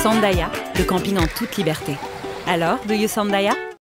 Sandaya, le camping en toute liberté. Alors, do you Sandaya?